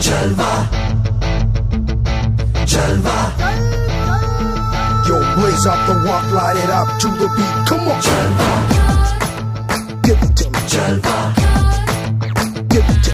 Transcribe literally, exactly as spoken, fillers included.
Jalwa, Jalwa. Yo, blaze up the walk, light it up to the beat. Come on, Jalwa.